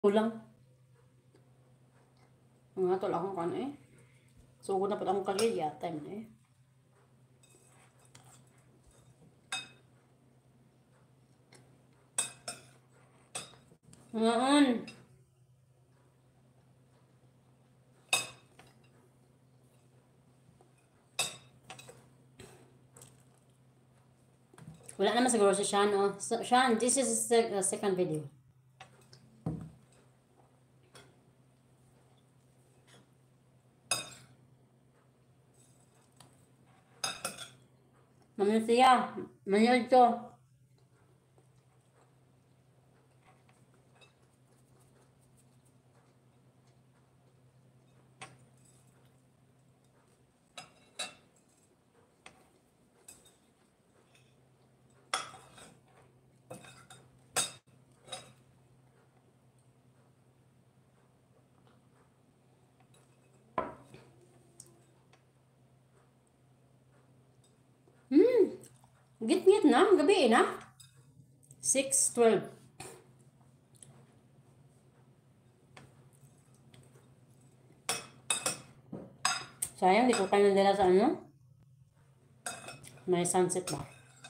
Kulang. Nga tol akong kan eh. Sugod na po akong kagaya. Time na eh. Ngaon. Wala naman siguro si Sean. Oh. So, Sean, this is the second video. Mami siya. Manood ko. Git-git na. Gabi na. 6:12. Sayang, di ko kayo nandala sa ano. May sunset ba?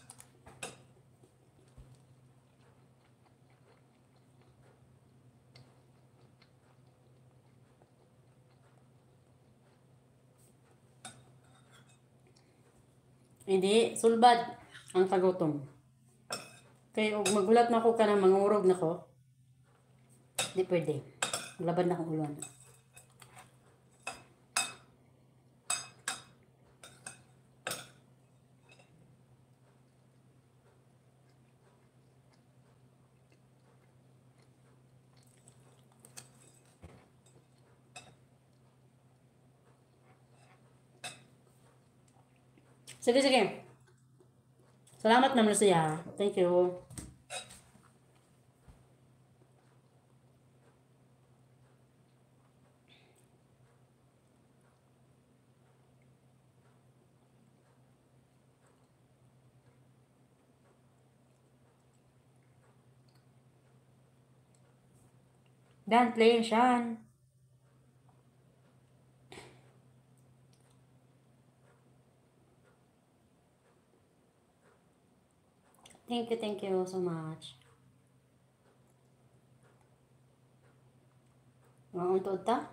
Hindi, sulbad ang kagutom. Kaya magulat na ako ka na mangurog na ko. Hindi pwede. Laban na akong uluan. Sige, sige. Salamat naman siya. Thank you. Dan, play Sean. Thank you so much. Mauntod ta?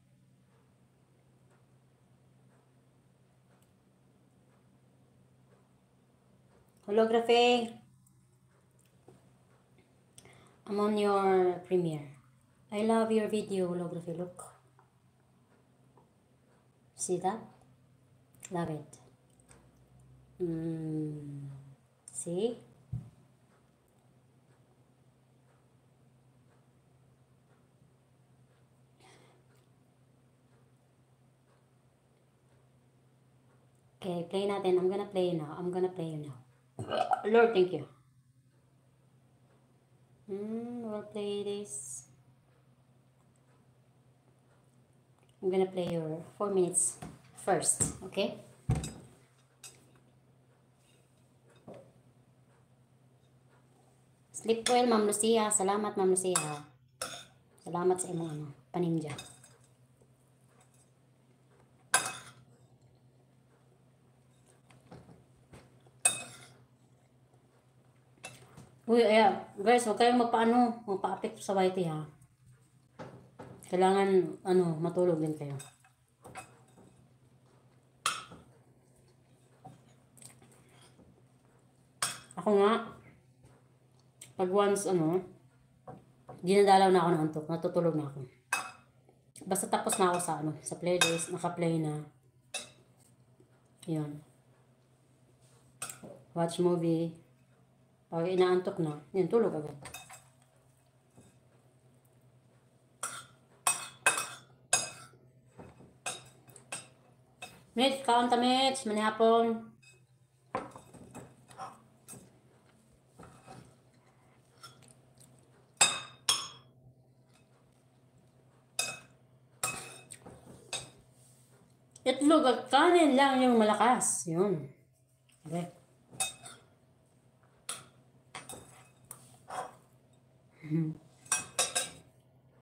Holography. I'm on your premiere. I love your video, holography. Look. See that? Love it. See? Okay, play natin. I'm gonna play you now. Lord, thank you. We'll play this. I'm gonna play your 4 minutes first, okay? Sleep well, Ma'am Lucia. Salamat, Ma'am Lucia. Salamat sa imong paninja. Uy, guys, huwag kayong magpa-affect sa YT ha. Kailangan, matulog din kayo. Ako nga, pag once, dinadalaw na ako ng antok, natutulog na ako. Basta tapos na ako sa playlist, naka-play na. Yun. Watch movie. Pag inaantok na, yun, tulog agad. Mitch, kaon ta Mitch, manihapon. Itlog at kanin lang yung malakas. Yun. Okay.